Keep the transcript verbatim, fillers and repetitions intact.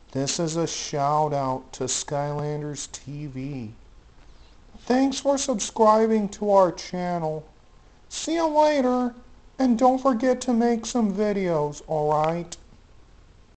This is a shout out to Skylanders T V. Thanks for subscribing to our channel. See you later, and don't forget to make some videos, alright?